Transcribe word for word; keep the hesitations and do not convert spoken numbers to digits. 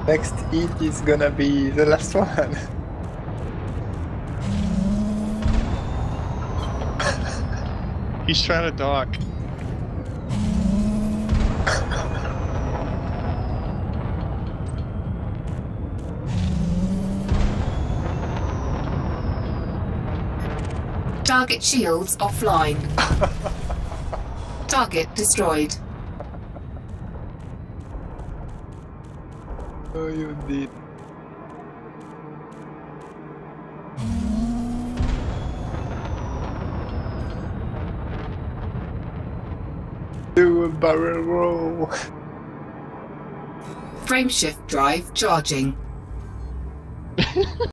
Next hit is gonna be the last one. He's trying to dock. Target shields offline. Target destroyed. Oh, you did. Do a barrel roll. Frameshift drive charging.